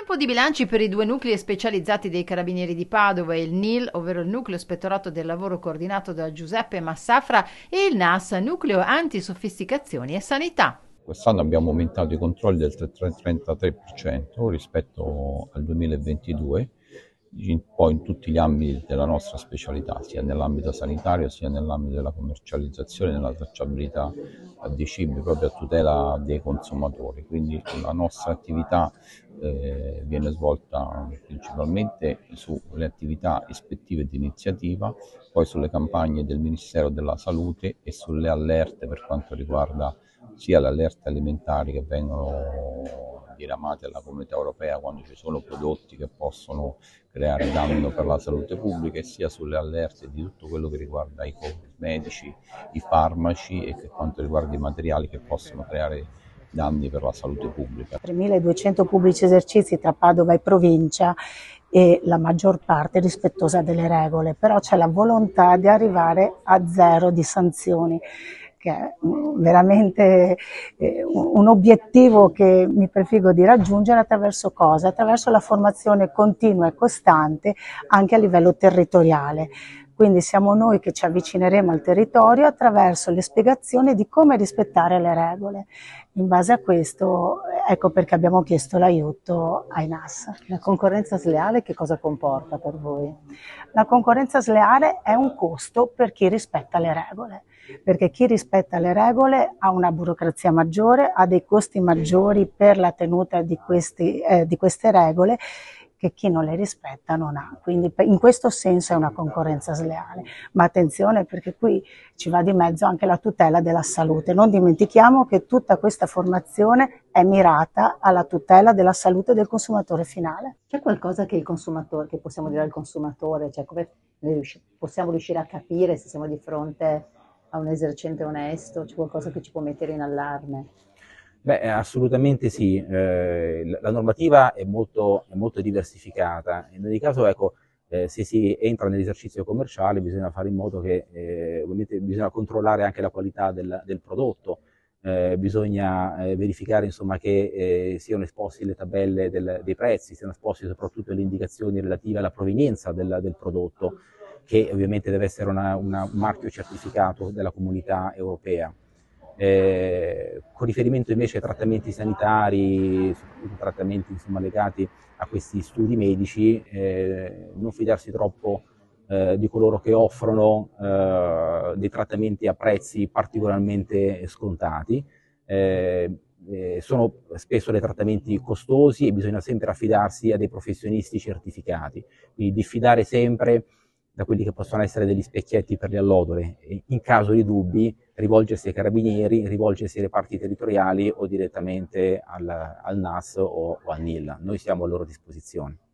Colpo di bilanci per i due nuclei specializzati dei Carabinieri di Padova e il NIL, ovvero il Nucleo Ispettorato del Lavoro coordinato da Giuseppe Massafra, e il NAS, Nucleo Antisofisticazioni e Sanità. Quest'anno abbiamo aumentato i controlli del 33% rispetto al 2022, poi in tutti gli ambiti della nostra specialità, sia nell'ambito sanitario sia nell'ambito della commercializzazione e della tracciabilità dei cibi, proprio a tutela dei consumatori. Quindi la nostra attività viene svolta principalmente sulle attività ispettive di iniziativa, poi sulle campagne del Ministero della Salute e sulle allerte per quanto riguarda sia le allerte alimentari che vengono diramate alla Comunità Europea quando ci sono prodotti che possono creare danno per la salute pubblica, e sia sulle allerte di tutto quello che riguarda i cosmetici, i farmaci e per quanto riguarda i materiali che possono creare danni per la salute pubblica. 3.200 pubblici esercizi tra Padova e provincia e la maggior parte rispettosa delle regole, però c'è la volontà di arrivare a zero di sanzioni, che è veramente un obiettivo che mi prefiggo di raggiungere attraverso cosa? Attraverso la formazione continua e costante anche a livello territoriale. Quindi siamo noi che ci avvicineremo al territorio attraverso le spiegazioni di come rispettare le regole. In base a questo, ecco perché abbiamo chiesto l'aiuto ai NAS. La concorrenza sleale che cosa comporta per voi? La concorrenza sleale è un costo per chi rispetta le regole, perché chi rispetta le regole ha una burocrazia maggiore, ha dei costi maggiori per la tenuta di queste regole, che chi non le rispetta non ha. Quindi in questo senso è una concorrenza sleale. Ma attenzione, perché qui ci va di mezzo anche la tutela della salute. Non dimentichiamo che tutta questa formazione è mirata alla tutela della salute del consumatore finale. C'è qualcosa che il consumatore, che possiamo dire al consumatore, cioè come possiamo riuscire a capire se siamo di fronte a un esercente onesto? C'è qualcosa che ci può mettere in allarme? Beh, assolutamente sì, la normativa è molto diversificata. In ogni caso, ecco, se si entra nell'esercizio commerciale bisogna fare in modo che, ovviamente bisogna controllare anche la qualità del prodotto, bisogna verificare insomma che siano esposti le tabelle dei prezzi, siano esposti soprattutto le indicazioni relative alla provenienza del prodotto, che ovviamente deve essere un marchio certificato della Comunità Europea. Con riferimento invece ai trattamenti sanitari, soprattutto trattamenti insomma, legati a questi studi medici, non fidarsi troppo di coloro che offrono dei trattamenti a prezzi particolarmente scontati. Sono spesso dei trattamenti costosi e bisogna sempre affidarsi a dei professionisti certificati, quindi diffidare sempre da quelli che possono essere degli specchietti per le allodole. In caso di dubbi rivolgersi ai carabinieri, rivolgersi ai reparti territoriali o direttamente al NAS o al NIL. Noi siamo a loro disposizione.